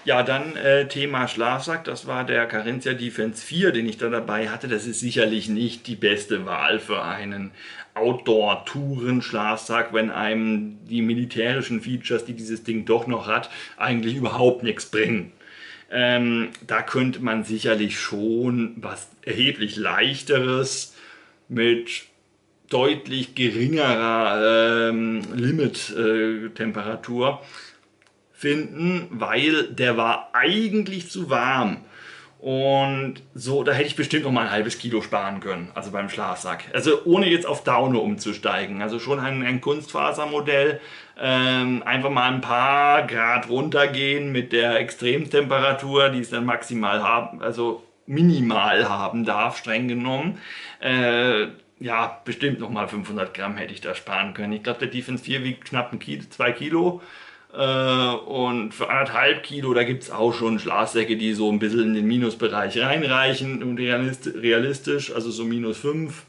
Ja, dann Thema Schlafsack, das war der Carinthia Defense 4, den ich da dabei hatte. Das ist sicherlich nicht die beste Wahl für einen Outdoor-Touren-Schlafsack, wenn einem die militärischen Features, die dieses Ding doch noch hat, eigentlich überhaupt nichts bringen. Da könnte man sicherlich schon was erheblich leichteres mit deutlich geringerer Limit-Temperatur finden, weil der war eigentlich zu warm. Und so, da hätte ich bestimmt noch mal ein halbes Kilo sparen können, also beim Schlafsack. Also ohne jetzt auf Daune umzusteigen. Also schon ein Kunstfasermodell. Einfach mal ein paar Grad runtergehen mit der Extremtemperatur, die es dann maximal haben, also minimal haben darf, streng genommen. Ja, bestimmt noch mal 500 Gramm hätte ich da sparen können. Ich glaube, der Defense 4 wiegt knapp 2 Kilo. Und für 1,5 Kilo, da gibt es auch schon Schlafsäcke, die so ein bisschen in den Minusbereich reinreichen und realistisch, also so -5,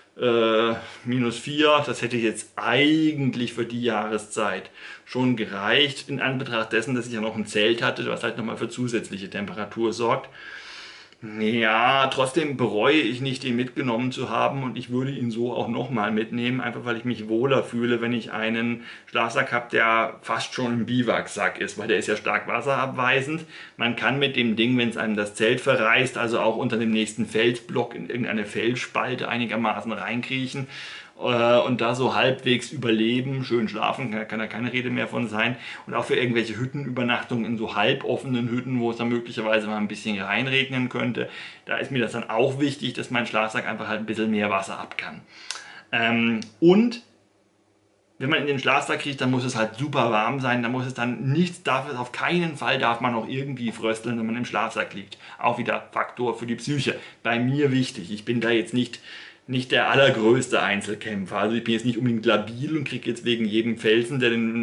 -4, das hätte jetzt eigentlich für die Jahreszeit schon gereicht, in Anbetracht dessen, dass ich ja noch ein Zelt hatte, was halt nochmal für zusätzliche Temperatur sorgt. Ja, trotzdem bereue ich nicht, ihn mitgenommen zu haben und ich würde ihn so auch nochmal mitnehmen, einfach weil ich mich wohler fühle, wenn ich einen Schlafsack habe, der fast schon ein Biwaksack ist, weil der ist ja stark wasserabweisend. Man kann mit dem Ding, wenn es einem das Zelt verreißt, also auch unter dem nächsten Felsblock in irgendeine Felsspalte einigermaßen reinkriechen und da so halbwegs überleben, schön schlafen, kann da keine Rede mehr von sein. Und auch für irgendwelche Hüttenübernachtungen in so halboffenen Hütten, wo es dann möglicherweise mal ein bisschen reinregnen könnte, da ist mir das dann auch wichtig, dass mein Schlafsack einfach halt ein bisschen mehr Wasser ab kann. Und wenn man in den Schlafsack kriegt, dann muss es halt super warm sein, da muss es dann nichts, darf es auf keinen Fall darf man auch irgendwie frösteln, wenn man im Schlafsack liegt. Auch wieder Faktor für die Psyche. Bei mir wichtig. Ich bin da jetzt nicht der allergrößte Einzelkämpfer. Also ich bin jetzt nicht unbedingt labil und kriege jetzt wegen jedem Felsen,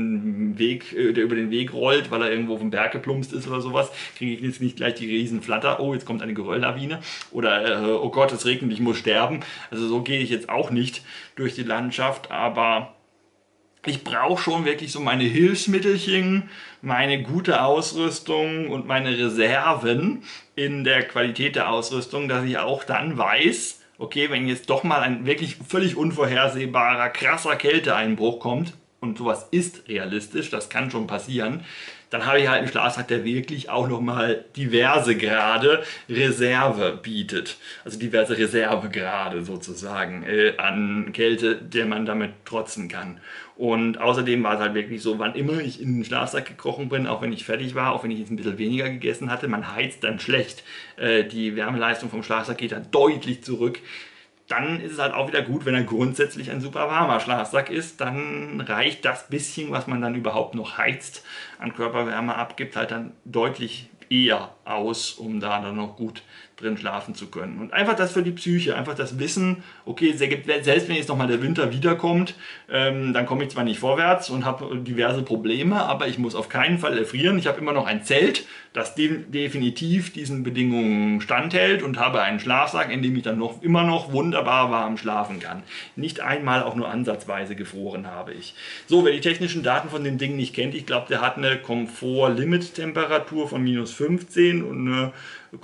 der über den Weg rollt, weil er irgendwo auf den Berg geplumpst ist oder sowas, kriege ich jetzt nicht gleich die Riesenflatter, oh, jetzt kommt eine Gerölllawine oder oh Gott, es regnet, ich muss sterben. Also so gehe ich jetzt auch nicht durch die Landschaft, aber ich brauche schon wirklich so meine Hilfsmittelchen, meine gute Ausrüstung und meine Reserven in der Qualität der Ausrüstung, dass ich auch dann weiß, okay, wenn jetzt doch mal ein wirklich völlig unvorhersehbarer, krasser Kälteeinbruch kommt, und sowas ist realistisch, das kann schon passieren, dann habe ich halt einen Schlafsack, der wirklich auch nochmal diverse Grade Reserve bietet. Also diverse Reservegrade sozusagen an Kälte, der man damit trotzen kann. Und außerdem war es halt wirklich so, wann immer ich in den Schlafsack gekrochen bin, auch wenn ich fertig war, auch wenn ich jetzt ein bisschen weniger gegessen hatte, man heizt dann schlecht. Die Wärmeleistung vom Schlafsack geht dann deutlich zurück. Dann ist es halt auch wieder gut, wenn er grundsätzlich ein super warmer Schlafsack ist. Dann reicht das bisschen, was man dann überhaupt noch heizt, an Körperwärme abgibt, halt dann deutlich eher aus, um da dann noch gut drin schlafen zu können. Und einfach das für die Psyche, einfach das Wissen, okay, selbst wenn jetzt nochmal der Winter wiederkommt, dann komme ich zwar nicht vorwärts und habe diverse Probleme, aber ich muss auf keinen Fall erfrieren. Ich habe immer noch ein Zelt, das definitiv diesen Bedingungen standhält und habe einen Schlafsack, in dem ich dann immer noch wunderbar warm schlafen kann. Nicht einmal auch nur ansatzweise gefroren habe ich. So, wer die technischen Daten von dem Ding nicht kennt, ich glaube, der hat eine Komfort-Limit-Temperatur von -15 und eine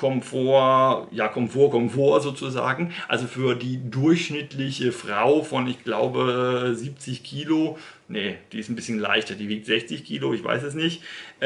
Komfort sozusagen. Also für die durchschnittliche Frau von, ich glaube, 70 Kilo, nee, die ist ein bisschen leichter, die wiegt 60 Kilo, ich weiß es nicht,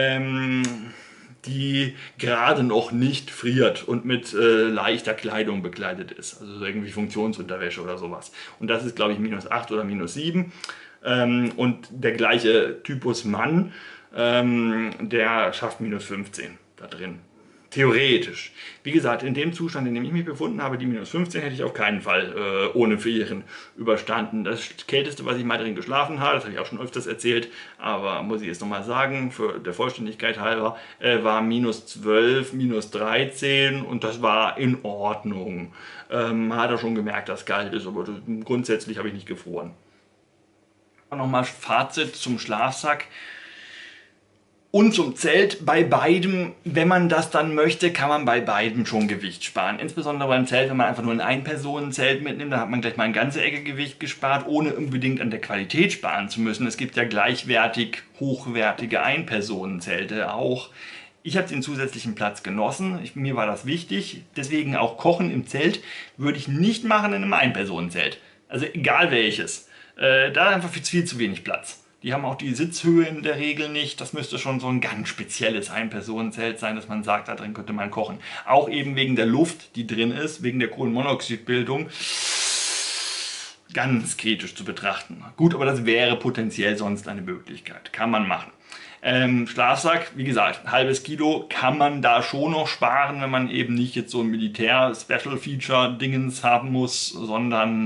die gerade noch nicht friert und mit leichter Kleidung bekleidet ist. Also irgendwie Funktionsunterwäsche oder sowas. Und das ist, glaube ich, -8 oder -7. Und der gleiche Typus Mann, der schafft -15 da drin. Theoretisch. Wie gesagt, in dem Zustand, in dem ich mich befunden habe, die -15, hätte ich auf keinen Fall ohne Frieren überstanden. Das Kälteste, was ich mal drin geschlafen habe, das habe ich auch schon öfters erzählt, aber muss ich jetzt nochmal sagen, für der Vollständigkeit halber, war -12, -13 und das war in Ordnung. Man hat ja schon gemerkt, dass es kalt ist, aber grundsätzlich habe ich nicht gefroren. Nochmal Fazit zum Schlafsack. Und zum Zelt, bei beidem, wenn man das dann möchte, kann man bei beidem schon Gewicht sparen. Insbesondere beim Zelt, wenn man einfach nur ein Ein-Personen-Zelt mitnimmt, dann hat man gleich mal eine ganze Ecke Gewicht gespart, ohne unbedingt an der Qualität sparen zu müssen. Es gibt ja gleichwertig hochwertige Ein-Personen-Zelte auch. Ich habe den zusätzlichen Platz genossen, mir war das wichtig, deswegen auch Kochen im Zelt würde ich nicht machen in einem Ein-Personen-Zelt. Also egal welches. Da einfach viel zu wenig Platz. Die haben auch die Sitzhöhe in der Regel nicht. Das müsste schon so ein ganz spezielles Ein-Personen-Zelt sein, dass man sagt, da drin könnte man kochen. Auch eben wegen der Luft, die drin ist, wegen der Kohlenmonoxidbildung. Ganz kritisch zu betrachten. Gut, aber das wäre potenziell sonst eine Möglichkeit. Kann man machen. Schlafsack, wie gesagt, halbes Kilo kann man da schon noch sparen, wenn man eben nicht jetzt so ein Militär-Special-Feature-Dingens haben muss, sondern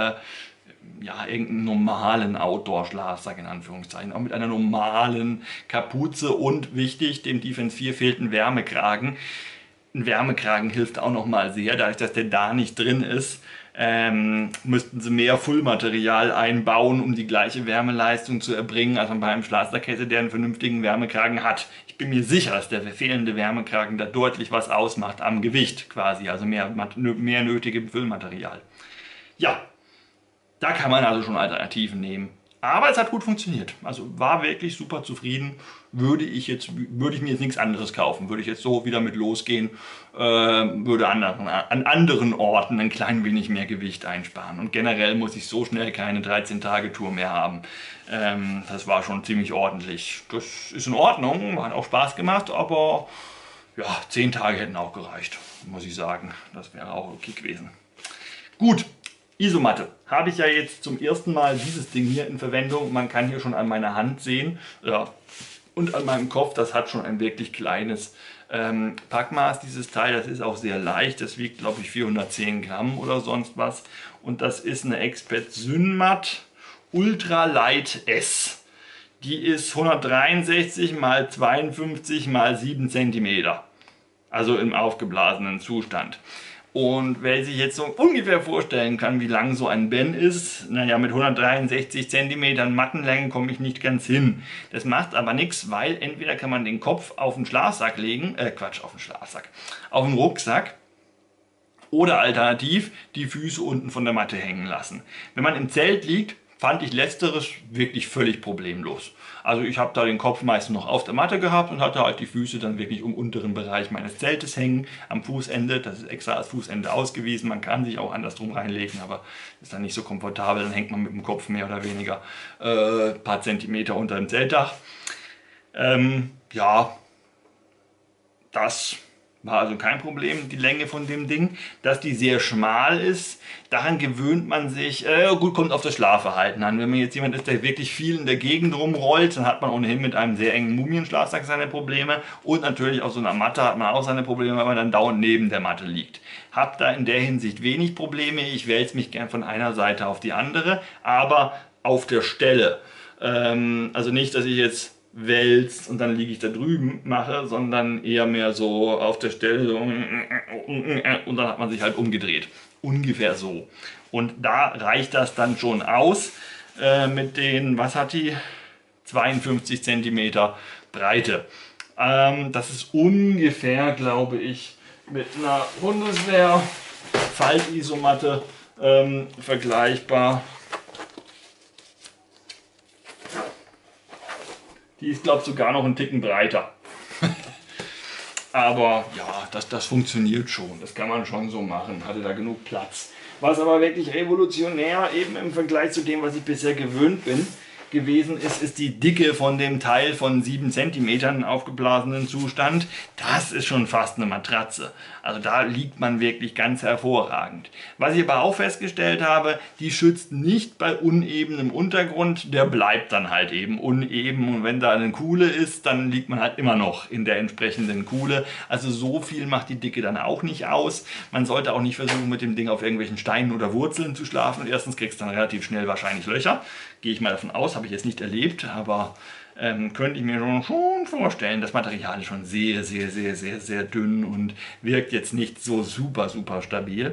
ja, irgendeinen normalen Outdoor-Schlafsack in Anführungszeichen, auch mit einer normalen Kapuze und wichtig, dem Defense 4 fehlt ein Wärmekragen. Ein Wärmekragen hilft auch nochmal sehr, dadurch, dass der da nicht drin ist. Müssten sie mehr Füllmaterial einbauen, um die gleiche Wärmeleistung zu erbringen, als man bei einem Schlafsack hätte, der einen vernünftigen Wärmekragen hat. Ich bin mir sicher, dass der fehlende Wärmekragen da deutlich was ausmacht am Gewicht quasi, also mehr nötigem Füllmaterial. Ja, da kann man also schon Alternativen nehmen. Aber es hat gut funktioniert. Also war wirklich super zufrieden. Würde ich mir jetzt nichts anderes kaufen. Würde ich jetzt so wieder mit losgehen, würde an anderen Orten ein klein wenig mehr Gewicht einsparen. Und generell muss ich so schnell keine 13-Tage-Tour mehr haben. Das war schon ziemlich ordentlich. Das ist in Ordnung, hat auch Spaß gemacht, aber ja, 10 Tage hätten auch gereicht, muss ich sagen. Das wäre auch okay gewesen. Gut. Isomatte. Habe ich ja jetzt zum ersten Mal dieses Ding hier in Verwendung. Man kann hier schon an meiner Hand sehen, ja, und an meinem Kopf, das hat schon ein wirklich kleines Packmaß, dieses Teil. Das ist auch sehr leicht. Das wiegt, glaube ich, 410 Gramm oder sonst was. Und das ist eine Expert Synmat Ultra Light S. Die ist 163 x 52 x 7 cm. Also im aufgeblasenen Zustand. Und wer sich jetzt so ungefähr vorstellen kann, wie lang so ein Ben ist, naja, mit 163 cm Mattenlänge komme ich nicht ganz hin. Das macht aber nichts, weil entweder kann man den Kopf auf den Schlafsack legen, auf den Rucksack, oder alternativ die Füße unten von der Matte hängen lassen. Wenn man im Zelt liegt, fand ich letzteres wirklich völlig problemlos. Also ich habe da den Kopf meistens noch auf der Matte gehabt und hatte halt die Füße dann wirklich im unteren Bereich meines Zeltes hängen, am Fußende. Das ist extra als Fußende ausgewiesen. Man kann sich auch andersrum reinlegen, aber ist dann nicht so komfortabel. Dann hängt man mit dem Kopf mehr oder weniger ein paar Zentimeter unter dem Zeltdach. Ja, das war also kein Problem, die Länge von dem Ding. Dass die sehr schmal ist, daran gewöhnt man sich, gut, kommt auf das Schlafverhalten an. Wenn man jetzt jemand ist, der wirklich viel in der Gegend rumrollt, dann hat man ohnehin mit einem sehr engen Mumienschlafsack seine Probleme. Und natürlich auf so einer Matte hat man auch seine Probleme, weil man dann dauernd neben der Matte liegt. Hab da in der Hinsicht wenig Probleme. Ich wälze mich gern von einer Seite auf die andere, aber auf der Stelle. Also nicht, dass ich jetzt wälzt und dann liege ich da drüben mache, sondern eher mehr so auf der Stelle so, und dann hat man sich halt umgedreht. Ungefähr so. Und da reicht das dann schon aus mit den, was hat die? 52 cm Breite. Das ist ungefähr, glaube ich, mit einer Bundeswehr Faltisomatte vergleichbar. Die ist, glaube ich, sogar noch einen Ticken breiter. Aber ja, das funktioniert schon. Das kann man schon so machen. Hatte da genug Platz. Was aber wirklich revolutionär eben im Vergleich zu dem, was ich bisher gewöhnt bin, gewesen ist, ist die Dicke von dem Teil von 7 cm im aufgeblasenen Zustand. Das ist schon fast eine Matratze. Also da liegt man wirklich ganz hervorragend. Was ich aber auch festgestellt habe, die schützt nicht bei unebenem Untergrund, der bleibt dann halt eben uneben und wenn da eine Kuhle ist, dann liegt man halt immer noch in der entsprechenden Kuhle. Also so viel macht die Dicke dann auch nicht aus. Man sollte auch nicht versuchen, mit dem Ding auf irgendwelchen Steinen oder Wurzeln zu schlafen. Und erstens kriegst du dann relativ schnell wahrscheinlich Löcher. Gehe ich mal davon aus, habe ich jetzt nicht erlebt, aber könnte ich mir schon vorstellen. Das Material ist schon sehr, sehr, sehr, sehr, sehr dünn und wirkt jetzt nicht so super, super stabil.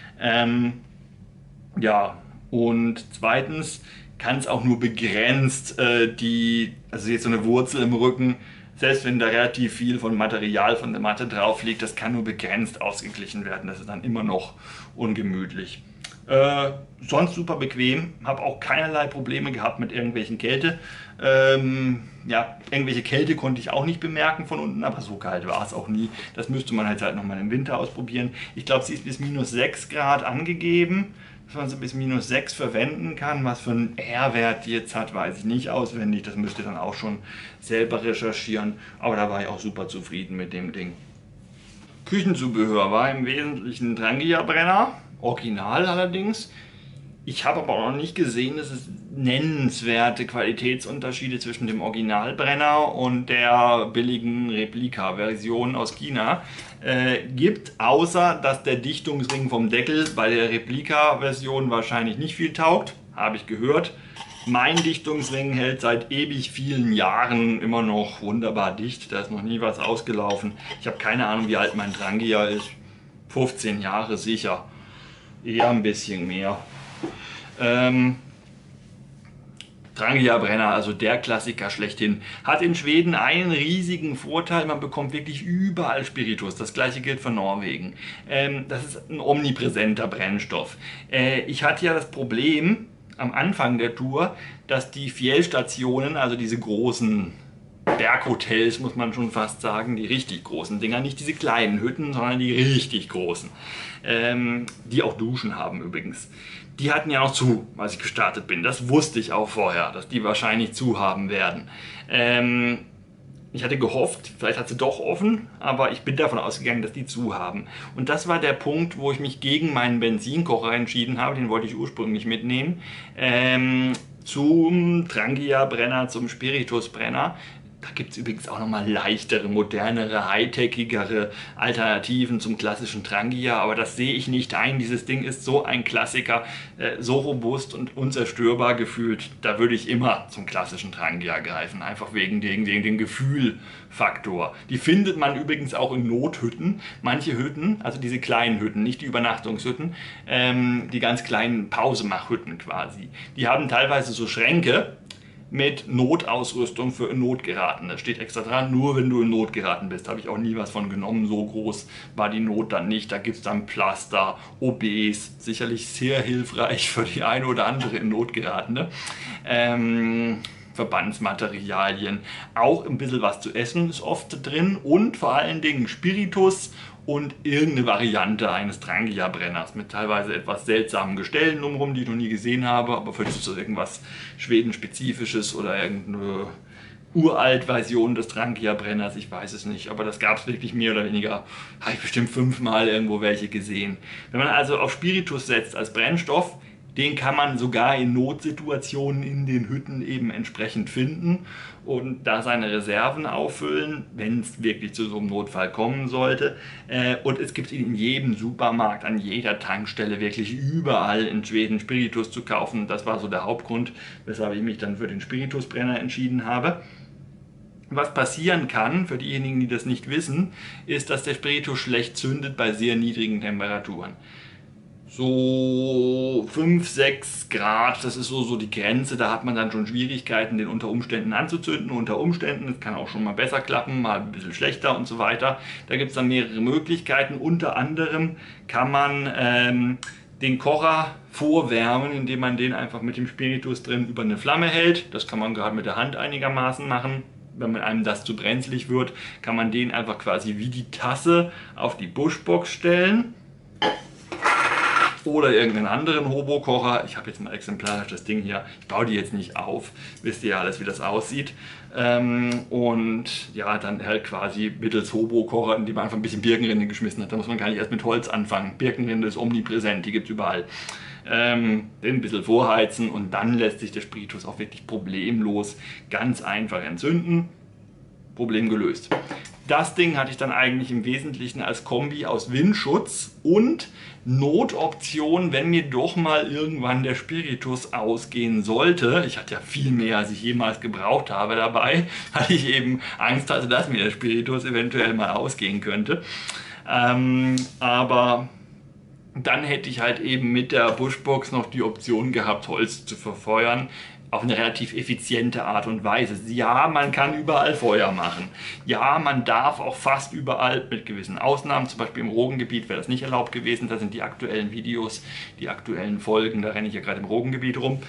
Ja, und zweitens kann es auch nur begrenzt also jetzt so eine Wurzel im Rücken, selbst wenn da relativ viel von Material von der Matte drauf liegt, das kann nur begrenzt ausgeglichen werden. Das ist dann immer noch ungemütlich. Sonst super bequem, habe auch keinerlei Probleme gehabt mit irgendwelchen Kälte. Ja, irgendwelche Kälte konnte ich auch nicht bemerken von unten, aber so kalt war es auch nie. Das müsste man halt nochmal im Winter ausprobieren. Ich glaube, sie ist bis -6 Grad angegeben, dass man sie bis -6 verwenden kann. Was für einen R-Wert die jetzt hat, weiß ich nicht auswendig. Das müsst ihr dann auch schon selber recherchieren. Aber da war ich auch super zufrieden mit dem Ding. Küchenzubehör war im Wesentlichen Trangia-Brenner, original allerdings. Ich habe aber auch noch nicht gesehen, dass es nennenswerte Qualitätsunterschiede zwischen dem Originalbrenner und der billigen Replika-Version aus China gibt, außer dass der Dichtungsring vom Deckel bei der Replika-Version wahrscheinlich nicht viel taugt, habe ich gehört. Mein Dichtungsring hält seit ewig vielen Jahren immer noch wunderbar dicht, da ist noch nie was ausgelaufen. Ich habe keine Ahnung, wie alt mein Trangia ist. 15 Jahre sicher, eher ein bisschen mehr. Trangia-Brenner, also der Klassiker schlechthin, hat in Schweden einen riesigen Vorteil, man bekommt wirklich überall Spiritus. Das gleiche gilt für Norwegen. Das ist ein omnipräsenter Brennstoff. Ich hatte ja das Problem am Anfang der Tour, dass die Fjellstationen, also diese großen Berghotels, muss man schon fast sagen, die richtig großen Dinger, nicht diese kleinen Hütten, sondern die richtig großen, die auch Duschen haben übrigens. Die hatten ja noch zu, als ich gestartet bin. Das wusste ich auch vorher, dass die wahrscheinlich zu haben werden. Ich hatte gehofft, vielleicht hat sie doch offen, aber ich bin davon ausgegangen, dass die zu haben. Und das war der Punkt, wo ich mich gegen meinen Benzinkocher entschieden habe, den wollte ich ursprünglich mitnehmen, zum Trangia-Brenner, zum Spiritus-Brenner. Da gibt es übrigens auch nochmal leichtere, modernere, hightechigere Alternativen zum klassischen Trangia, aber das sehe ich nicht ein. Dieses Ding ist so ein Klassiker, so robust und unzerstörbar gefühlt. Da würde ich immer zum klassischen Trangia greifen, einfach wegen dem Gefühlfaktor. Die findet man übrigens auch in Nothütten. Manche Hütten, also diese kleinen Hütten, nicht die Übernachtungshütten, die ganz kleinen Pausemachhütten quasi, die haben teilweise so Schränke mit Notausrüstung für in Not geraten. Da steht extra dran, nur wenn du in Not geraten bist. Habe ich auch nie was von genommen. So groß war die Not dann nicht. Da gibt es dann Pflaster, OBs, sicherlich sehr hilfreich für die eine oder andere in Not geratene. Verbandsmaterialien. Auch ein bisschen was zu essen ist oft drin und vor allen Dingen Spiritus und irgendeine Variante eines Trangia-Brenners mit teilweise etwas seltsamen Gestellen drumherum, die ich noch nie gesehen habe, aber vielleicht ist das irgendwas Schweden-spezifisches oder irgendeine Uralt-Version des Trangia-Brenners, ich weiß es nicht, aber das gab es wirklich mehr oder weniger, habe ich bestimmt 5-mal irgendwo welche gesehen. Wenn man also auf Spiritus setzt als Brennstoff, den kann man sogar in Notsituationen in den Hütten eben entsprechend finden und da seine Reserven auffüllen, wenn es wirklich zu so einem Notfall kommen sollte. Und es gibt ihn in jedem Supermarkt, an jeder Tankstelle, wirklich überall in Schweden Spiritus zu kaufen. Das war so der Hauptgrund, weshalb ich mich dann für den Spiritusbrenner entschieden habe. Was passieren kann, für diejenigen, die das nicht wissen, ist, dass der Spiritus schlecht zündet bei sehr niedrigen Temperaturen. So 5-6 Grad, das ist so die Grenze, da hat man dann schon Schwierigkeiten, den unter Umständen anzuzünden. Unter Umständen, es kann auch schon mal besser klappen, mal ein bisschen schlechter und so weiter. Da gibt es dann mehrere Möglichkeiten. Unter anderem kann man den Kocher vorwärmen, indem man den einfach mit dem Spiritus drin über eine Flamme hält. Das kann man gerade mit der Hand einigermaßen machen. Wenn man einem das zu brenzlig wird, kann man den einfach quasi wie die Tasse auf die Bushbox stellen. Oder irgendeinen anderen Hobo-Kocher. Ich habe jetzt mal exemplarisch das Ding hier. Ich baue die jetzt nicht auf. Wisst ihr ja alles, wie das aussieht. Und ja, dann halt quasi mittels Hobo-Kocher, in dem man einfach ein bisschen Birkenrinde geschmissen hat. Da muss man gar nicht erst mit Holz anfangen. Birkenrinde ist omnipräsent, die gibt es überall. Den ein bisschen vorheizen und dann lässt sich der Spiritus auch wirklich problemlos ganz einfach entzünden. Problem gelöst. Das Ding hatte ich dann eigentlich im Wesentlichen als Kombi aus Windschutz und Notoption, wenn mir doch mal irgendwann der Spiritus ausgehen sollte. Ich hatte ja viel mehr, als ich jemals gebraucht habe dabei, weil ich eben Angst hatte, dass mir der Spiritus eventuell mal ausgehen könnte. Aber dann hätte ich halt eben mit der Bushbox noch die Option gehabt, Holz zu verfeuern. auf eine relativ effiziente Art und Weise. Ja, man kann überall Feuer machen. Ja, man darf auch fast überall, mit gewissen Ausnahmen, zum Beispiel im Rogengebiet wäre das nicht erlaubt gewesen. Da sind die aktuellen Videos, die aktuellen Folgen, da renne ich ja gerade im Rogengebiet rum.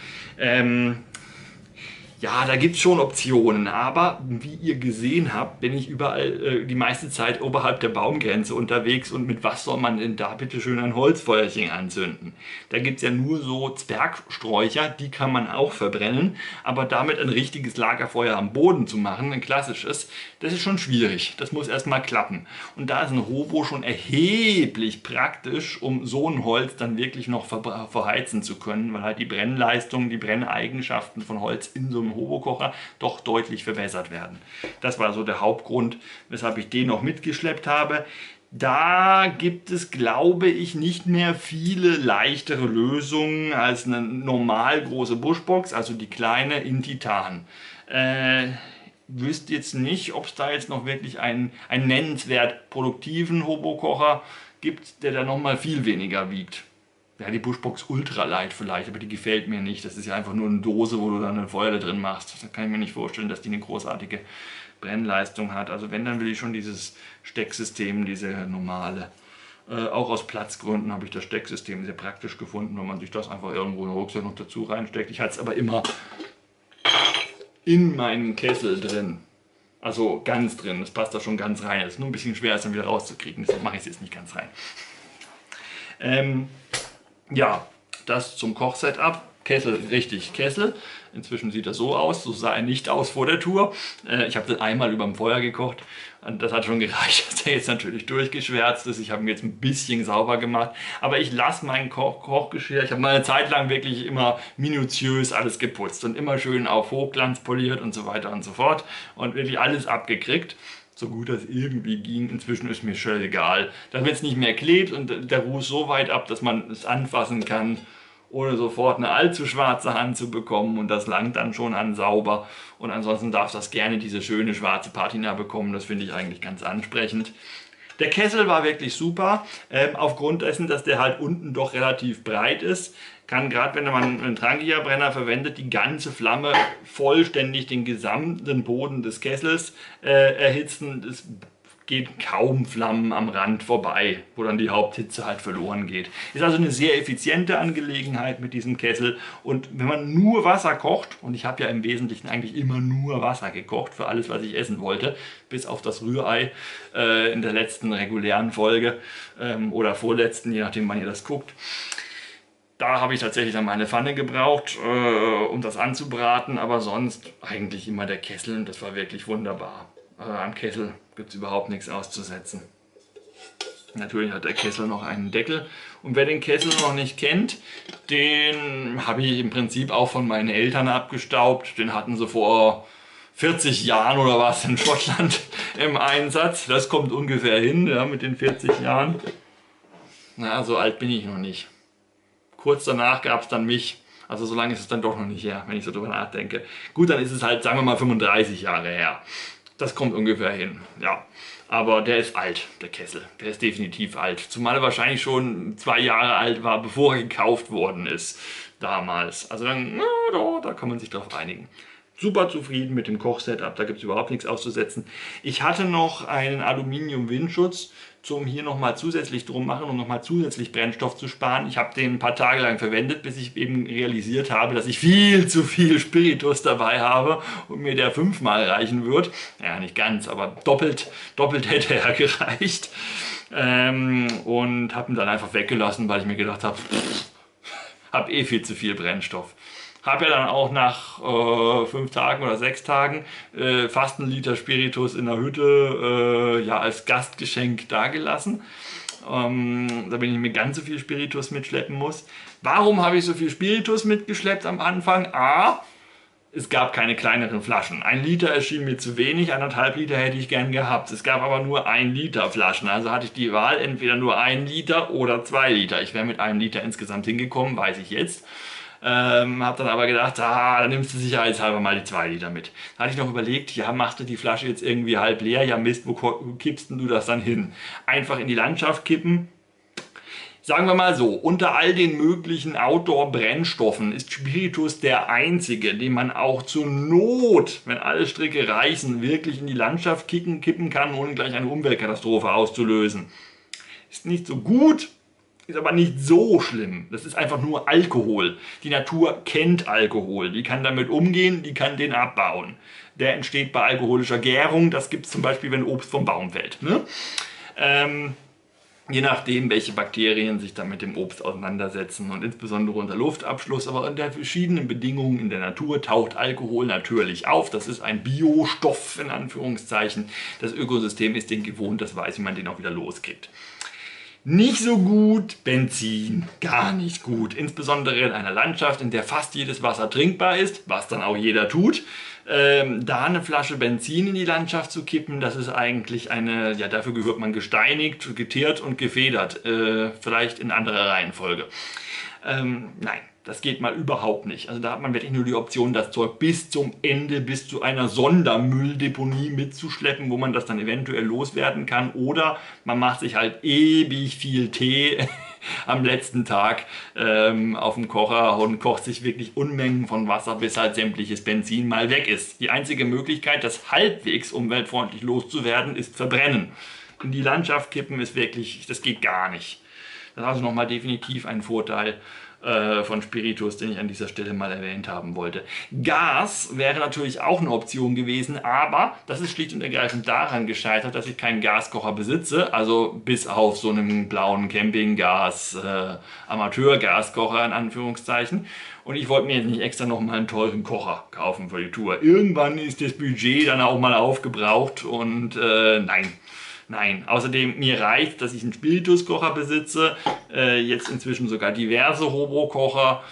Ja, da gibt es schon Optionen, aber wie ihr gesehen habt, bin ich überall die meiste Zeit oberhalb der Baumgrenze unterwegs und mit was soll man denn da bitte schön ein Holzfeuerchen anzünden? Da gibt es ja nur so Zwergsträucher, die kann man auch verbrennen, aber damit ein richtiges Lagerfeuer am Boden zu machen, ein klassisches, das ist schon schwierig. Das muss erstmal klappen. Und da ist ein Hobo schon erheblich praktisch, um so ein Holz dann wirklich noch verheizen zu können, weil halt die Brennleistung, die Brenneigenschaften von Holz in so einem Hobokocher doch deutlich verbessert werden. Das war so der Hauptgrund, weshalb ich den noch mitgeschleppt habe. Da gibt es, glaube ich, nicht mehr viele leichtere Lösungen als eine normal große Bushbox, also die kleine in Titan. Wüsste jetzt nicht, ob es da jetzt noch wirklich einen nennenswert produktiven Hobokocher gibt, der da nochmal viel weniger wiegt. Ja, die Bushbox Ultralight vielleicht, aber die gefällt mir nicht. Das ist ja einfach nur eine Dose, wo du dann ein Feuer da drin machst. Da kann ich mir nicht vorstellen, dass die eine großartige Brennleistung hat. Also wenn, dann will ich schon dieses Stecksystem, diese normale. Auch aus Platzgründen habe ich das Stecksystem sehr praktisch gefunden, wenn man sich das einfach irgendwo in den Rucksack noch dazu reinsteckt. Ich hatte es aber immer in meinem Kessel drin. Also ganz drin. Das passt da schon ganz rein. Das ist nur ein bisschen schwer, es dann wieder rauszukriegen. Deshalb mache ich es jetzt nicht ganz rein. Ja, das zum Kochsetup. Kessel, richtig, Kessel. Inzwischen sieht das so aus, so sah er nicht aus vor der Tour. Ich habe den einmal über dem Feuer gekocht und das hat schon gereicht, dass er jetzt natürlich durchgeschwärzt ist. Ich habe ihn jetzt ein bisschen sauber gemacht, aber ich lasse mein Kochgeschirr, ich habe mal eine Zeit lang wirklich immer minutiös alles geputzt und immer schön auf Hochglanz poliert und so weiter und so fort und wirklich alles abgekriegt. So gut das irgendwie ging. Inzwischen ist mir schon egal. Damit es nicht mehr klebt und der Ruß so weit ab, dass man es anfassen kann, ohne sofort eine allzu schwarze Hand zu bekommen. Und das langt dann schon an sauber. Und ansonsten darf das gerne diese schöne schwarze Patina bekommen. Das finde ich eigentlich ganz ansprechend. Der Kessel war wirklich super, aufgrund dessen, dass der halt unten doch relativ breit ist, kann gerade wenn man einen Trangia-Brenner verwendet, die ganze Flamme vollständig den gesamten Boden des Kessels erhitzen. Es geht kaum Flammen am Rand vorbei, wo dann die Haupthitze halt verloren geht. Ist also eine sehr effiziente Angelegenheit mit diesem Kessel und wenn man nur Wasser kocht, und ich habe ja im Wesentlichen eigentlich immer nur Wasser gekocht für alles, was ich essen wollte, bis auf das Rührei in der letzten regulären Folge oder vorletzten, je nachdem wann ihr das guckt. Da habe ich tatsächlich dann meine Pfanne gebraucht, um das anzubraten, aber sonst eigentlich immer der Kessel und das war wirklich wunderbar. Am Kessel gibt es überhaupt nichts auszusetzen. Natürlich hat der Kessel noch einen Deckel und wer den Kessel noch nicht kennt, den habe ich im Prinzip auch von meinen Eltern abgestaubt. Den hatten sie vor 40 Jahren oder was in Schottland im Einsatz. Das kommt ungefähr hin, ja, mit den 40 Jahren. Na, so alt bin ich noch nicht. Kurz danach gab es dann mich. Also so lange ist es dann doch noch nicht her, wenn ich so drüber nachdenke. Gut, dann ist es halt, sagen wir mal, 35 Jahre her. Das kommt ungefähr hin, ja. Aber der ist alt, der Kessel. Der ist definitiv alt. Zumal er wahrscheinlich schon 2 Jahre alt war, bevor er gekauft worden ist. Damals. Also dann, na, da kann man sich drauf einigen. Super zufrieden mit dem Kochsetup, da gibt es überhaupt nichts auszusetzen. Ich hatte noch einen Aluminium-Windschutz zum hier nochmal zusätzlich drum machen, um nochmal zusätzlich Brennstoff zu sparen. Ich habe den ein paar Tage lang verwendet, bis ich eben realisiert habe, dass ich viel zu viel Spiritus dabei habe und mir der 5-mal reichen wird. Ja, nicht ganz, aber doppelt hätte er gereicht. Und habe ihn dann einfach weggelassen, weil ich mir gedacht habe, habe eh viel zu viel Brennstoff. Habe ja dann auch nach 5 Tagen oder 6 Tagen fast 1 Liter Spiritus in der Hütte ja, als Gastgeschenk dagelassen. Damit ich nicht mehr ganz so viel Spiritus mitschleppen muss. Warum habe ich so viel Spiritus mitgeschleppt am Anfang? A, es gab keine kleineren Flaschen. 1 Liter erschien mir zu wenig, 1,5 Liter hätte ich gern gehabt. Es gab aber nur 1 Liter Flaschen. Also hatte ich die Wahl, entweder nur 1 Liter oder 2 Liter. Ich wäre mit 1 Liter insgesamt hingekommen, weiß ich jetzt. Hab dann aber gedacht, dann nimmst du sicherheitshalber mal die 2 Liter mit. Da hatte ich noch überlegt, ja, machst du die Flasche jetzt irgendwie halb leer? Ja Mist, wo kippst denn du das dann hin? Einfach in die Landschaft kippen. Sagen wir mal so, unter all den möglichen Outdoor-Brennstoffen ist Spiritus der einzige, den man auch zur Not, wenn alle Stricke reichen, wirklich in die Landschaft kippen kann, ohne gleich eine Umweltkatastrophe auszulösen. Ist nicht so gut, ist aber nicht so schlimm. Das ist einfach nur Alkohol. Die Natur kennt Alkohol, die kann damit umgehen, die kann den abbauen. Der entsteht bei alkoholischer Gärung, das gibt es zum Beispiel, wenn Obst vom Baum fällt. Ne? Je nachdem, welche Bakterien sich dann mit dem Obst auseinandersetzen und insbesondere unter Luftabschluss, aber unter verschiedenen Bedingungen in der Natur taucht Alkohol natürlich auf. Das ist ein Biostoff in Anführungszeichen. Das Ökosystem ist den gewohnt, das weiß, wie man den auch wieder loskriegt. Nicht so gut Benzin, gar nicht gut. Insbesondere in einer Landschaft, in der fast jedes Wasser trinkbar ist, was dann auch jeder tut. Da eine Flasche Benzin in die Landschaft zu kippen, das ist eigentlich eine, ja, dafür gehört man gesteinigt, geteert und gefedert. Vielleicht in anderer Reihenfolge. Nein, das geht mal überhaupt nicht. Also da hat man wirklich nur die Option, das Zeug bis zum Ende, bis zu einer Sondermülldeponie mitzuschleppen, wo man das dann eventuell loswerden kann. Oder man macht sich halt ewig viel Tee am letzten Tag auf dem Kocher und kocht sich wirklich Unmengen von Wasser, bis halt sämtliches Benzin mal weg ist. Die einzige Möglichkeit, das halbwegs umweltfreundlich loszuwerden, ist verbrennen. In die Landschaft kippen ist wirklich, das geht gar nicht. Das ist also nochmal definitiv ein Vorteil von Spiritus, den ich an dieser Stelle mal erwähnt haben wollte. Gas wäre natürlich auch eine Option gewesen, aber das ist schlicht und ergreifend daran gescheitert, dass ich keinen Gaskocher besitze, also bis auf so einen blauen Campinggas, Amateur-Gaskocher in Anführungszeichen. Und ich wollte mir jetzt nicht extra nochmal einen teuren Kocher kaufen für die Tour. Irgendwann ist das Budget dann auch mal aufgebraucht und nein. Nein, außerdem mir reicht, dass ich einen Spirituskocher besitze, jetzt inzwischen sogar diverse Hobo-Kocher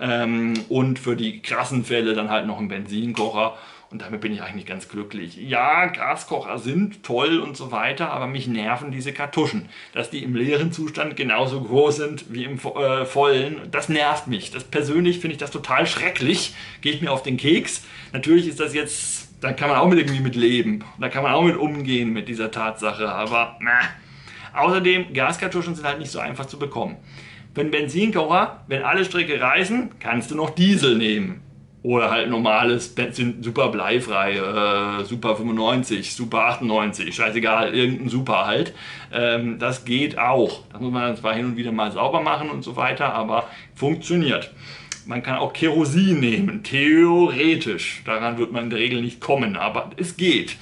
und für die krassen Fälle dann halt noch einen Benzinkocher und damit bin ich eigentlich ganz glücklich. Ja, Gaskocher sind toll und so weiter, aber mich nerven diese Kartuschen. Dass die im leeren Zustand genauso groß sind wie im vollen, das nervt mich. Das persönlich finde ich das total schrecklich, geht mir auf den Keks. Natürlich ist das jetzt... Da kann man auch irgendwie mit leben. Da kann man auch mit umgehen mit dieser Tatsache. Aber außerdem, Gaskartuschen sind halt nicht so einfach zu bekommen. Für einen Benzinkocher, wenn alle Stricke reißen, kannst du noch Diesel nehmen. Oder halt normales Benzin, super bleifrei, Super 95, Super 98, scheißegal, irgendein Super halt. Das geht auch. Das muss man dann zwar hin und wieder mal sauber machen und so weiter, aber funktioniert. Man kann auch Kerosin nehmen, theoretisch. Daran wird man in der Regel nicht kommen, aber es geht.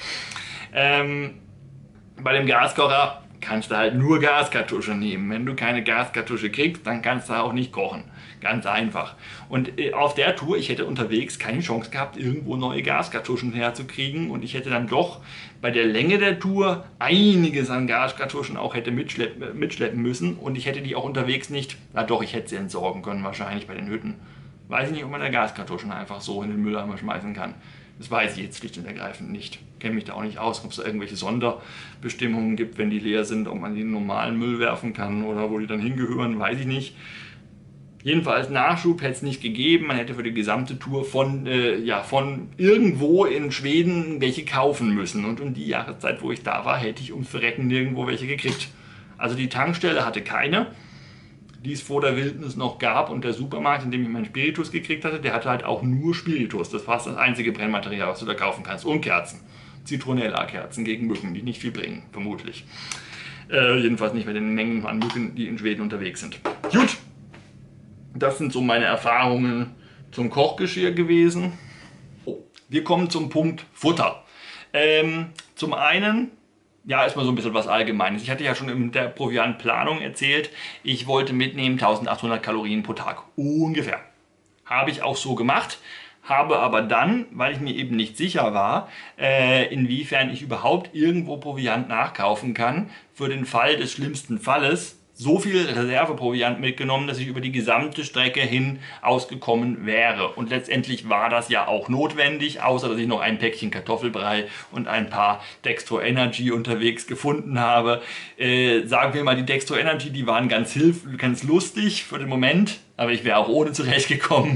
Bei dem Gaskocher kannst du halt nur Gaskartusche nehmen. Wenn du keine Gaskartusche kriegst, dann kannst du auch nicht kochen. Ganz einfach. Und auf der Tour, ich hätte unterwegs keine Chance gehabt, irgendwo neue Gaskartuschen herzukriegen. Und ich hätte dann doch bei der Länge der Tour einiges an Gaskartuschen auch hätte mitschleppen müssen. Und ich hätte die auch unterwegs nicht, na doch, ich hätte sie entsorgen können wahrscheinlich bei den Hütten. Weiß ich nicht, ob man da Gaskartuschen einfach so in den Mülleimer schmeißen kann. Das weiß ich jetzt schlicht und ergreifend nicht. Kenne mich da auch nicht aus, ob es da irgendwelche Sonderbestimmungen gibt, wenn die leer sind, ob man die in den normalen Müll werfen kann oder wo die dann hingehören, weiß ich nicht. Jedenfalls Nachschub hätte es nicht gegeben. Man hätte für die gesamte Tour von irgendwo in Schweden welche kaufen müssen. Und um die Jahreszeit, wo ich da war, hätte ich ums Verrecken nirgendwo welche gekriegt. Also die Tankstelle hatte keine, die es vor der Wildnis noch gab. Und der Supermarkt, in dem ich meinen Spiritus gekriegt hatte, der hatte halt auch nur Spiritus. Das war das einzige Brennmaterial, was du da kaufen kannst. Und Kerzen. Zitronella-Kerzen gegen Mücken, die nicht viel bringen, vermutlich. Jedenfalls nicht mit den Mengen an Mücken, die in Schweden unterwegs sind. Gut! Das sind so meine Erfahrungen zum Kochgeschirr gewesen. Wir kommen zum Punkt Futter. Zum einen, ja, erstmal so ein bisschen was Allgemeines. Ich hatte ja schon in der Proviantplanung erzählt, ich wollte mitnehmen 1800 Kalorien pro Tag. Ungefähr. Habe ich auch so gemacht. Habe aber dann, weil ich mir eben nicht sicher war, inwiefern ich überhaupt irgendwo Proviant nachkaufen kann, für den Fall des schlimmsten Falles, so viel Reserveproviant mitgenommen, dass ich über die gesamte Strecke hin ausgekommen wäre. Und letztendlich war das ja auch notwendig, außer dass ich noch ein Päckchen Kartoffelbrei und ein paar Dextro Energy unterwegs gefunden habe. Sagen wir mal, die Dextro Energy, die waren ganz lustig für den Moment. aber ich wäre auch ohne zurechtgekommen.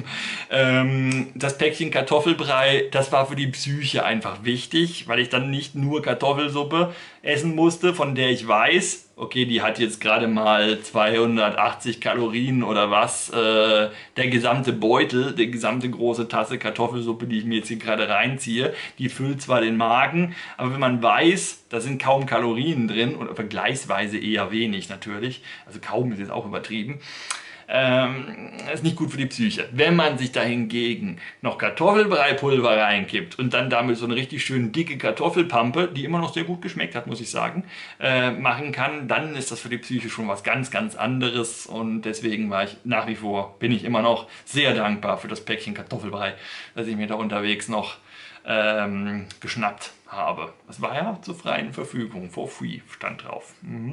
Das Päckchen Kartoffelbrei, das war für die Psyche einfach wichtig, weil ich dann nicht nur Kartoffelsuppe essen musste, von der ich weiß, okay, die hat jetzt gerade mal 280 Kalorien oder was. Der gesamte Beutel, die gesamte große Tasse Kartoffelsuppe, die ich mir jetzt hier gerade reinziehe, die füllt zwar den Magen, aber wenn man weiß, da sind kaum Kalorien drin, oder vergleichsweise eher wenig natürlich, also kaum ist jetzt auch übertrieben, ist nicht gut für die Psyche. Wenn man sich da hingegen noch Kartoffelbreipulver reinkippt und dann damit so eine richtig schön dicke Kartoffelpampe, die immer noch sehr gut geschmeckt hat, muss ich sagen, machen kann, dann ist das für die Psyche schon was ganz, ganz anderes und deswegen bin ich immer noch sehr dankbar für das Päckchen Kartoffelbrei, das ich mir da unterwegs noch geschnappt habe. Das war ja zur freien Verfügung, for free stand drauf.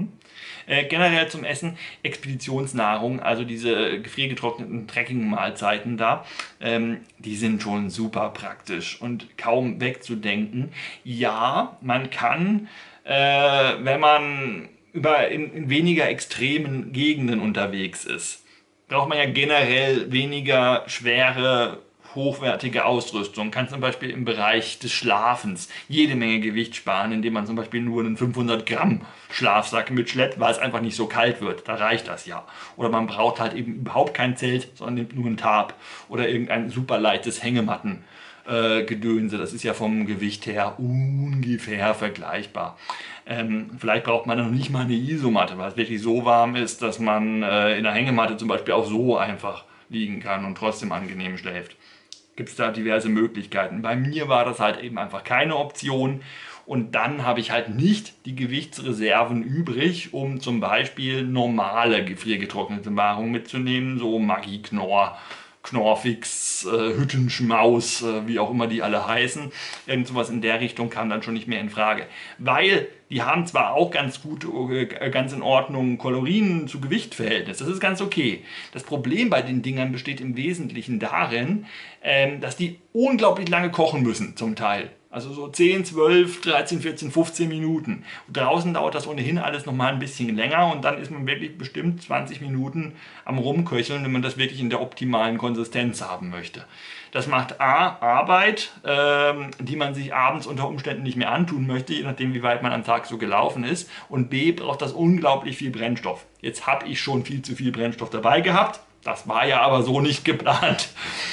Generell zum Essen, Expeditionsnahrung, also diese gefriergetrockneten Trekking-Mahlzeiten da, die sind schon super praktisch und kaum wegzudenken. Ja, man kann, wenn man in weniger extremen Gegenden unterwegs ist, braucht man ja generell weniger schwere hochwertige Ausrüstung, kann zum Beispiel im Bereich des Schlafens jede Menge Gewicht sparen, indem man zum Beispiel nur einen 500 Gramm Schlafsack mitschleppt, weil es einfach nicht so kalt wird. Da reicht das ja. Oder man braucht halt eben überhaupt kein Zelt, sondern nimmt nur einen Tarp oder irgendein super leichtes Hängematten-Gedönse. Das ist ja vom Gewicht her ungefähr vergleichbar. Vielleicht braucht man noch nicht mal eine Isomatte, weil es wirklich so warm ist, dass man in der Hängematte zum Beispiel auch so einfach liegen kann und trotzdem angenehm schläft. Gibt es da diverse Möglichkeiten. Bei mir war das halt eben einfach keine Option und dann habe ich halt nicht die Gewichtsreserven übrig, um zum Beispiel normale gefriergetrocknete Nahrung mitzunehmen, so Maggi Knorr, Knorrfix, Hüttenschmaus, wie auch immer die alle heißen. Irgend sowas in der Richtung kam dann schon nicht mehr in Frage. Weil die haben zwar auch ganz gut, ganz in Ordnung Kalorien zu Gewichtverhältnis. Das ist ganz okay. Das Problem bei den Dingern besteht im Wesentlichen darin, dass die unglaublich lange kochen müssen zum Teil. Also so 10, 12, 13, 14, 15 Minuten. Und draußen dauert das ohnehin alles nochmal ein bisschen länger und dann ist man wirklich bestimmt 20 Minuten am Rumköcheln, wenn man das wirklich in der optimalen Konsistenz haben möchte. Das macht A, Arbeit, die man sich abends unter Umständen nicht mehr antun möchte, je nachdem wie weit man am Tag so gelaufen ist. Und B, braucht das unglaublich viel Brennstoff. Jetzt habe ich schon viel zu viel Brennstoff dabei gehabt. Das war ja aber so nicht geplant.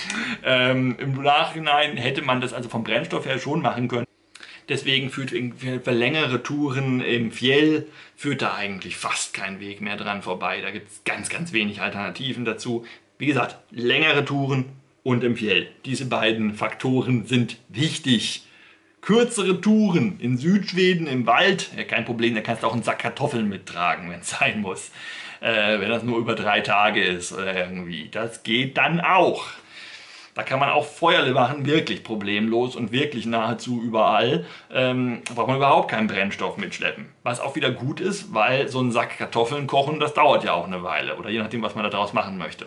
Im Nachhinein hätte man das also vom Brennstoff her schon machen können. Deswegen führt für längere Touren im Fjell führt da eigentlich fast kein Weg mehr dran vorbei. Da gibt es ganz, ganz wenig Alternativen dazu. Wie gesagt, längere Touren und im Fjell. Diese beiden Faktoren sind wichtig. Kürzere Touren in Südschweden im Wald, ja, kein Problem, da kannst du auch einen Sack Kartoffeln mittragen, wenn es sein muss. Wenn das nur über 3 Tage ist oder irgendwie. Das geht dann auch. Da kann man auch Feuerle machen, wirklich problemlos und wirklich nahezu überall. Da braucht man überhaupt keinen Brennstoff mitschleppen. Was auch wieder gut ist, weil so ein Sack Kartoffeln kochen, das dauert ja auch eine Weile. Oder je nachdem, was man daraus machen möchte.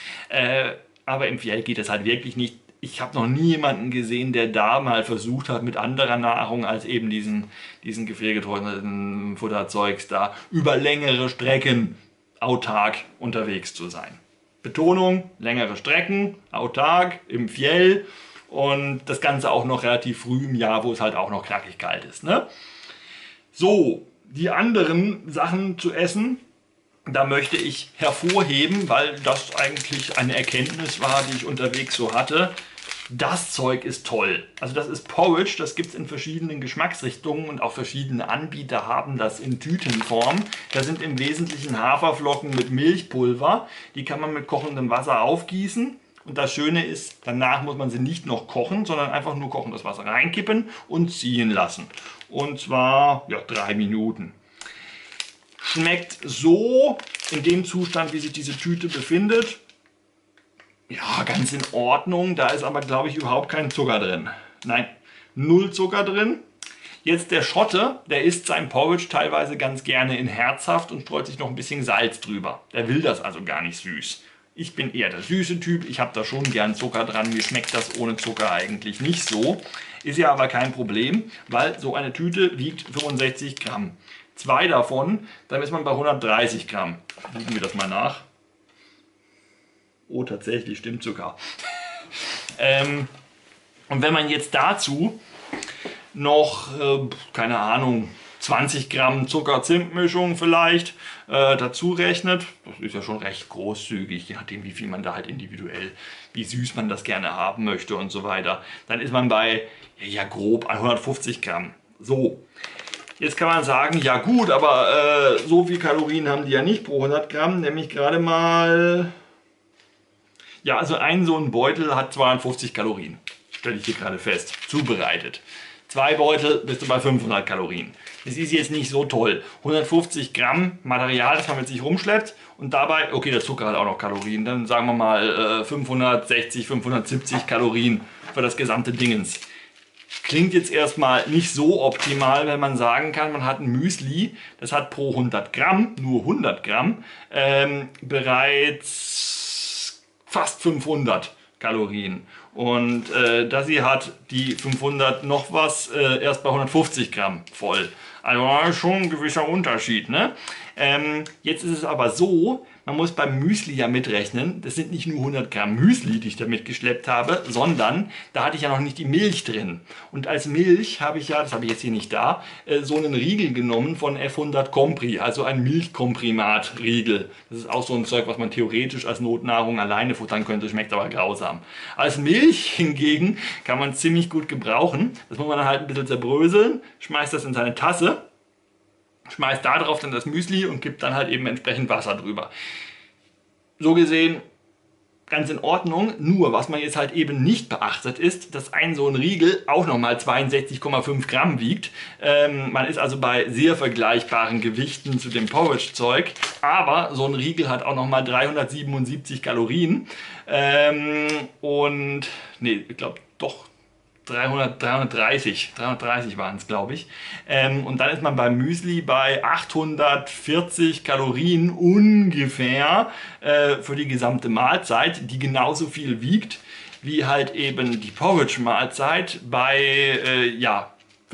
Aber im Fjell geht das halt wirklich nicht. Ich habe noch nie jemanden gesehen, der da mal versucht hat, mit anderer Nahrung als eben diesen gefriergetrockneten Futterzeugs da über längere Strecken autark unterwegs zu sein. Betonung, längere Strecken, autark, im Fjell und das Ganze auch noch relativ früh im Jahr, wo es halt auch noch knackig kalt ist. Ne? So, die anderen Sachen zu essen, da möchte ich hervorheben, weil das eigentlich eine Erkenntnis war, die ich unterwegs so hatte. Das Zeug ist toll. Also das ist Porridge, das gibt es in verschiedenen Geschmacksrichtungen und auch verschiedene Anbieter haben das in Tütenform. Da sind im Wesentlichen Haferflocken mit Milchpulver. Die kann man mit kochendem Wasser aufgießen. Und das Schöne ist, danach muss man sie nicht noch kochen, sondern einfach nur kochendes Wasser reinkippen und ziehen lassen. Und zwar 3 Minuten. Schmeckt so, in dem Zustand, wie sich diese Tüte befindet, ja, ganz in Ordnung. Da ist aber, glaube ich, überhaupt kein Zucker drin. Nein, 0 Zucker drin. Jetzt der Schotte, der isst sein Porridge teilweise ganz gerne in herzhaft und streut sich noch ein bisschen Salz drüber. Der will das also gar nicht süß. Ich bin eher der süße Typ. Ich habe da schon gern Zucker dran. Mir schmeckt das ohne Zucker eigentlich nicht so. Ist ja aber kein Problem, weil so eine Tüte wiegt 65 Gramm. 2 davon, dann ist man bei 130 Gramm. Wiegen wir das mal nach. Oh, tatsächlich, stimmt sogar. Und wenn man jetzt dazu noch, keine Ahnung, 20 Gramm Zucker-Zimt-Mischung vielleicht dazu rechnet, das ist ja schon recht großzügig, je nachdem wie viel man da halt individuell, wie süß man das gerne haben möchte und so weiter, dann ist man bei ja grob 150 Gramm. So, jetzt kann man sagen, ja gut, aber so viel Kalorien haben die ja nicht pro 100 Gramm, nämlich gerade mal, ja, also so ein Beutel hat 250 Kalorien, stelle ich hier gerade fest, zubereitet. 2 Beutel bist du bei 500 Kalorien. Das ist jetzt nicht so toll. 150 Gramm Material, das man mit sich rumschleppt und dabei, okay, der Zucker hat auch noch Kalorien, dann sagen wir mal 560, 570 Kalorien für das gesamte Dingens. Klingt jetzt erstmal nicht so optimal, wenn man sagen kann, man hat ein Müsli, das hat pro 100 Gramm, nur 100 Gramm, bereits fast 500 Kalorien. Und das hier hat die 500 noch was erst bei 150 Gramm voll. Also schon ein gewisser Unterschied, ne? Jetzt ist es aber so, man muss beim Müsli ja mitrechnen, das sind nicht nur 100 Gramm Müsli, die ich da mitgeschleppt habe, sondern da hatte ich ja noch nicht die Milch drin. Und als Milch habe ich ja, das habe ich jetzt hier nicht da, so einen Riegel genommen von F100 Compri, also ein Milchkomprimat-Riegel. Das ist auch so ein Zeug, was man theoretisch als Notnahrung alleine futtern könnte, schmeckt aber grausam. Als Milch hingegen kann man ziemlich gut gebrauchen. Das muss man dann halt ein bisschen zerbröseln, schmeißt das in seine Tasse, schmeißt da drauf dann das Müsli und gibt dann halt eben entsprechend Wasser drüber. So gesehen ganz in Ordnung, nur was man jetzt halt eben nicht beachtet ist, dass so ein Riegel auch nochmal 62,5 Gramm wiegt. Man ist also bei sehr vergleichbaren Gewichten zu dem Porridge-Zeug, aber so ein Riegel hat auch nochmal 377 Kalorien und, nee, ich glaube doch 330 waren es, glaube ich. Und dann ist man beim Müsli bei 840 Kalorien ungefähr für die gesamte Mahlzeit, die genauso viel wiegt wie halt eben die Porridge-Mahlzeit bei ja,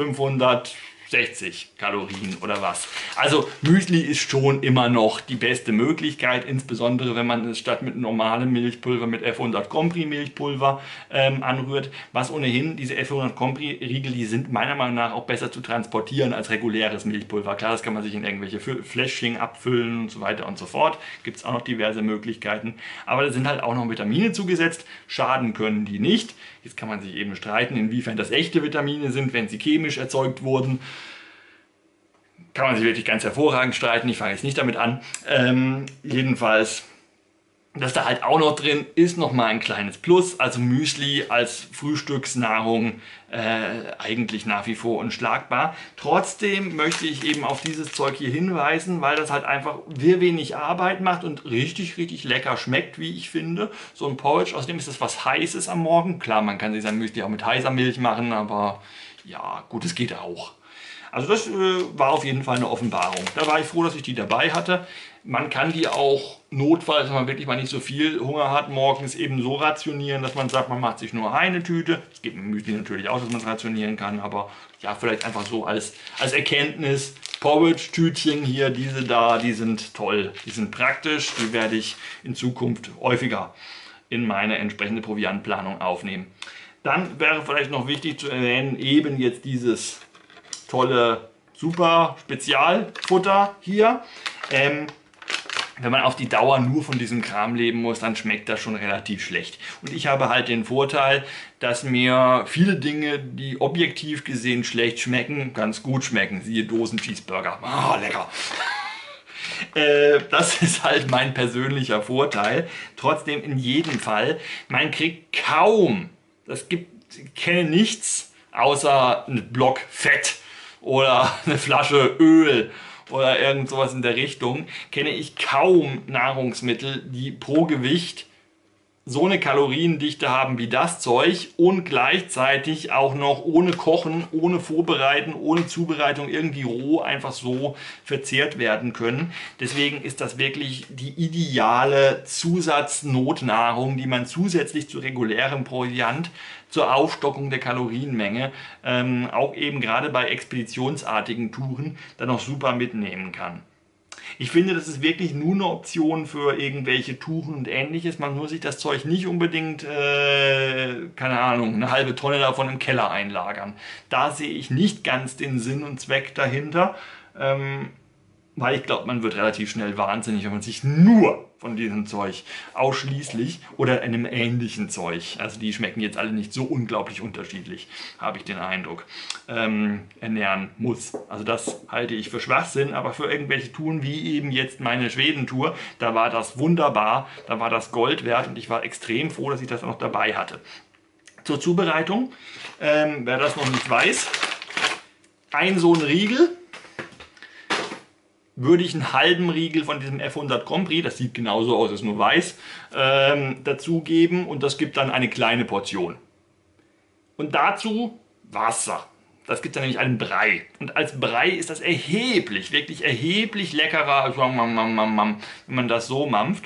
560 Kalorien oder was. Also Müsli ist schon immer noch die beste Möglichkeit, insbesondere wenn man es statt mit normalem Milchpulver mit F100 Compri Milchpulver anrührt, was ohnehin diese F100 Compri Riegel, die sind meiner Meinung nach auch besser zu transportieren als reguläres Milchpulver. Klar, das kann man sich in irgendwelche Fläschchen abfüllen und so weiter und so fort. Gibt es auch noch diverse Möglichkeiten. Aber da sind halt auch noch Vitamine zugesetzt. Schaden können die nicht. Jetzt kann man sich eben streiten, inwiefern das echte Vitamine sind, wenn sie chemisch erzeugt wurden. Kann man sich wirklich ganz hervorragend streiten, ich fange jetzt nicht damit an. Jedenfalls, das da halt auch noch drin ist, nochmal ein kleines Plus. Also Müsli als Frühstücksnahrung eigentlich nach wie vor unschlagbar. Trotzdem möchte ich eben auf dieses Zeug hier hinweisen, weil das halt einfach sehr wenig Arbeit macht und richtig, richtig lecker schmeckt, wie ich finde. So ein Porridge, außerdem ist das was Heißes am Morgen. Klar, man kann sich sein Müsli auch mit heißer Milch machen, aber ja, gut, es geht auch. Also das war auf jeden Fall eine Offenbarung. Da war ich froh, dass ich die dabei hatte. Man kann die auch notfalls, wenn man wirklich mal nicht so viel Hunger hat, morgens eben so rationieren, dass man sagt, man macht sich nur eine Tüte. Es gibt im Müsli natürlich auch, dass man es rationieren kann, aber ja, vielleicht einfach so als Erkenntnis. Porridge-Tütchen hier, diese da, die sind toll, die sind praktisch, die werde ich in Zukunft häufiger in meine entsprechende Proviantplanung aufnehmen. Dann wäre vielleicht noch wichtig zu erwähnen, eben jetzt dieses tolle, super Spezialfutter hier. Wenn man auf die Dauer nur von diesem Kram leben muss, dann schmeckt das schon relativ schlecht. Und ich habe halt den Vorteil, dass mir viele Dinge, die objektiv gesehen schlecht schmecken, ganz gut schmecken. Siehe Dosen-Cheeseburger. Ah, lecker. Das ist halt mein persönlicher Vorteil. Trotzdem in jedem Fall, man kriegt kaum, ich kenne nichts außer einen Block Fett oder eine Flasche Öl oder irgend sowas in der Richtung, kenne ich kaum Nahrungsmittel, die pro Gewicht so eine Kaloriendichte haben wie das Zeug und gleichzeitig auch noch ohne Kochen, ohne Vorbereiten, ohne Zubereitung irgendwie roh einfach so verzehrt werden können. Deswegen ist das wirklich die ideale Zusatznotnahrung, die man zusätzlich zu regulärem Proviant zur Aufstockung der Kalorienmenge auch eben gerade bei expeditionsartigen Touren dann noch super mitnehmen kann. Ich finde, das ist wirklich nur eine Option für irgendwelche Tuchen und ähnliches. Man muss sich das Zeug nicht unbedingt, keine Ahnung, eine halbe Tonne davon im Keller einlagern. Da sehe ich nicht ganz den Sinn und Zweck dahinter. Weil ich glaube, man wird relativ schnell wahnsinnig, wenn man sich nur von diesem Zeug ausschließlich oder einem ähnlichen Zeug, also die schmecken jetzt alle nicht so unglaublich unterschiedlich, habe ich den Eindruck, ernähren muss. Also das halte ich für Schwachsinn, aber für irgendwelche Touren wie eben jetzt meine Schwedentour, da war das wunderbar, da war das Gold wert und ich war extrem froh, dass ich das auch noch dabei hatte. Zur Zubereitung, wer das noch nicht weiß, ein so ein Riegel, würde ich einen halben Riegel von diesem F100 Grand Prix, das sieht genauso aus, ist nur weiß, dazugeben und das gibt dann eine kleine Portion. Und dazu Wasser. Das gibt dann nämlich einen Brei. Und als Brei ist das erheblich, wirklich erheblich leckerer, als wenn man das so mampft.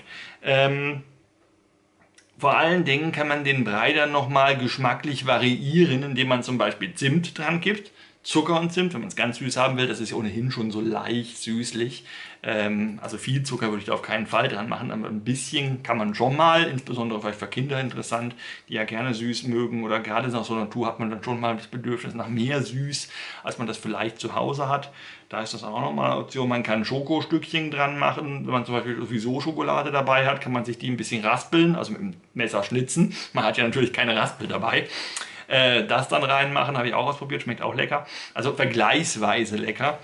Vor allen Dingen kann man den Brei dann nochmal geschmacklich variieren, indem man zum Beispiel Zimt dran gibt. Zucker und Zimt, wenn man es ganz süß haben will, das ist ja ohnehin schon so leicht süßlich. Also viel Zucker würde ich da auf keinen Fall dran machen, aber ein bisschen kann man schon mal, insbesondere vielleicht für Kinder interessant, die ja gerne süß mögen oder gerade nach so einer Tour hat man dann schon mal das Bedürfnis nach mehr Süß, als man das vielleicht zu Hause hat. Da ist das auch nochmal eine Option. Man kann Schokostückchen dran machen. Wenn man zum Beispiel sowieso Schokolade dabei hat, kann man sich die ein bisschen raspeln, also mit dem Messer schnitzen. Man hat ja natürlich keine Raspel dabei. Das dann reinmachen, habe ich auch ausprobiert, schmeckt auch lecker. Also vergleichsweise lecker.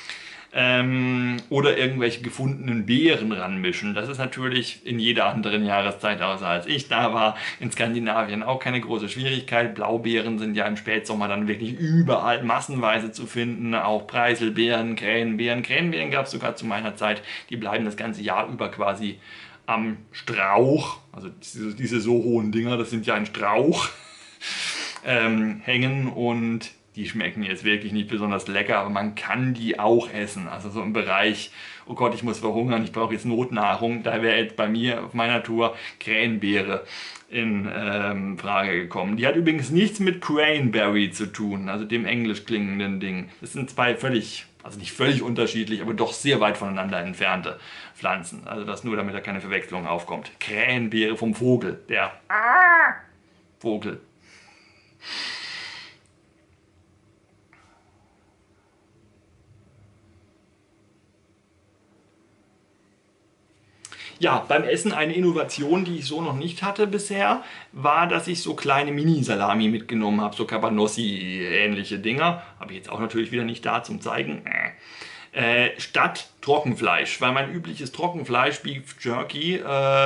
Oder irgendwelche gefundenen Beeren ranmischen. Das ist natürlich in jeder anderen Jahreszeit, außer als ich da war, in Skandinavien auch keine große Schwierigkeit. Blaubeeren sind ja im Spätsommer dann wirklich überall massenweise zu finden. Auch Preiselbeeren, Krähenbeeren. Krähenbeeren gab es sogar zu meiner Zeit. Die bleiben das ganze Jahr über quasi am Strauch. Also diese so hohen Dinger, das sind ja ein Strauch. Hängen und die schmecken jetzt wirklich nicht besonders lecker, aber man kann die auch essen. Also so im Bereich, oh Gott, ich muss verhungern, ich brauche jetzt Notnahrung, da wäre jetzt bei mir auf meiner Tour Krähenbeere in Frage gekommen. Die hat übrigens nichts mit Cranberry zu tun, also dem englisch klingenden Ding. Das sind zwei völlig, also nicht völlig unterschiedlich, aber doch sehr weit voneinander entfernte Pflanzen. Also das nur, damit da keine Verwechslung aufkommt. Krähenbeere vom Vogel, der Vogel. Ja, beim Essen eine Innovation, die ich so noch nicht hatte bisher, war, dass ich so kleine Mini-Salami mitgenommen habe, so Cabanossi-ähnliche Dinger. Habe ich jetzt auch natürlich wieder nicht da zum Zeigen. Statt Trockenfleisch, weil mein übliches Trockenfleisch, Beef Jerky,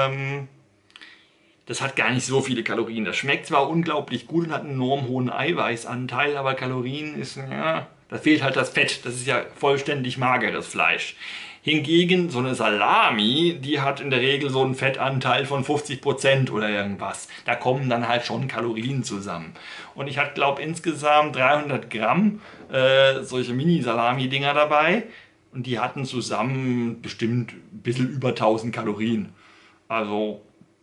das hat gar nicht so viele Kalorien. Das schmeckt zwar unglaublich gut und hat einen enorm hohen Eiweißanteil, aber Kalorien ist, ja, da fehlt halt das Fett. Das ist ja vollständig mageres Fleisch. Hingegen so eine Salami, die hat in der Regel so einen Fettanteil von 50% oder irgendwas. Da kommen dann halt schon Kalorien zusammen. Und ich hatte, glaube insgesamt 300 Gramm solche Mini-Salami-Dinger dabei. Und die hatten zusammen bestimmt ein bisschen über 1000 Kalorien. Also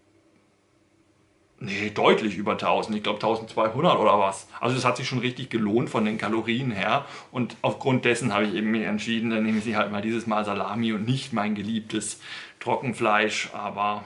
nee, deutlich über 1000. Ich glaube 1200 oder was. Also es hat sich schon richtig gelohnt von den Kalorien her. Und aufgrund dessen habe ich eben mich entschieden, dann nehme ich halt mal dieses Mal Salami und nicht mein geliebtes Trockenfleisch. Aber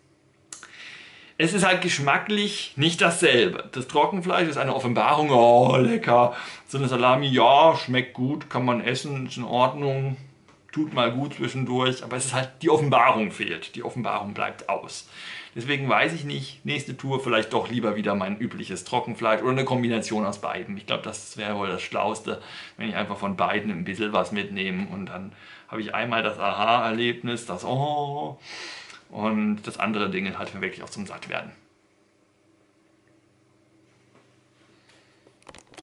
es ist halt geschmacklich nicht dasselbe. Das Trockenfleisch ist eine Offenbarung. Oh, lecker. So eine Salami, ja, schmeckt gut, kann man essen, ist in Ordnung. Tut mal gut zwischendurch. Aber es ist halt, die Offenbarung fehlt. Die Offenbarung bleibt aus. Deswegen weiß ich nicht, nächste Tour vielleicht doch lieber wieder mein übliches Trockenfleisch oder eine Kombination aus beiden. Ich glaube, das wäre wohl das Schlauste, wenn ich einfach von beiden ein bisschen was mitnehme und dann habe ich einmal das Aha-Erlebnis, das Oh und das andere Ding halt wirklich auch zum Sattwerden.